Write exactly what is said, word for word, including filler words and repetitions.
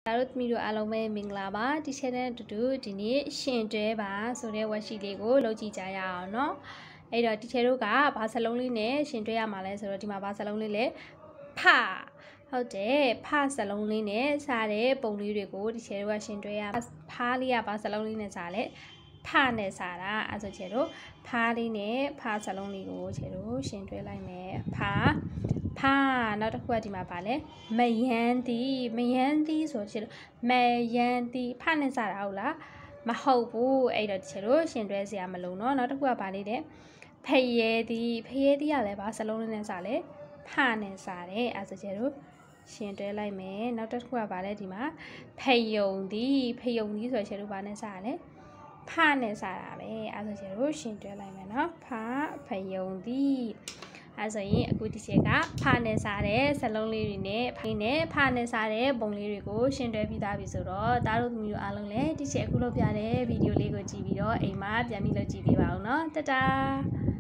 တို့သမီးတို့အားလုံးပဲမင်္ဂလာပါဒီ channel တူတူဒီနေ့ရှင်တွဲပါဆိုတဲ့ worksheet လေးကိုလုပ်ကြည့်ကြရအောင်เนาะအဲ့တော့ teacher တို့ကဘာစလုံးလေးနဲ့ရှင်တွဲရမှာလဲဆိုတော့ဒီမှာဘာစလုံးလေးလဲဖဟုတ်တယ်ဖစလုံးလေးနဲ့စားတဲ့ပုံလေးတွေကို teacher တို့ကရှင်တွဲရဖားလေးကဘာစလုံးလေးနဲ့စားလဲဖနဲ့စားတာအဲ့ဆိုချေတို့ဖားလေးနဲ့ဖစလုံးလေးကိုချေတို့ရှင်တွဲလိုက်မယ်ဖဖာနောက်တစ်ခုကဒီမှာပါလဲမယန်းတီမယန်းတီဆိုချေတို့မယန်းတီဖနဲ့စားတာဟုတ်လားမဟုတ်ဘူးအဲ့တော့ချေတို့ရှင်တွဲစရာမလိုနော်နောက်တစ်ခုကပါလေးတဲ့ဖရဲတီဖရဲတီကလည်းဘာစလုံးလေးနဲ့စားလဲဖနဲ့စားတယ်အဲ့ဆိုချေတို့ရှင်တွဲလိုက်မယ်နောက်တစ်ခုကပါလဲဒီမှာဖယုံတီဖယုံတီဆိုချေတို့ဘာနဲ့စားလဲဖနဲ့စားတာပဲအဲ့ဆိုချေတို့ရှင်တွဲလိုက်မယ်နော်ဖဖယုံတီအဲ့ဆိုရင်အခုဒီချက်ကဖနဲ့စားတဲ့စလုံးလေးတွေနဲ့ဖိနဲ့ဖနဲ့စားတဲ့ပုံလေးတွေကိုရှင်တွဲပြီးသားပြီဆိုတော့ဒါတို့သမီးတို့အားလုံးလည်းဒီချက်အခုလုပ်ပြတဲ့ဗီဒီယိုလေးကိုကြည့်ပြီးတော့အိမ်မှာပြန်ပြီးလုပ်ကြည့်ပေးပါဦးနော်တတာ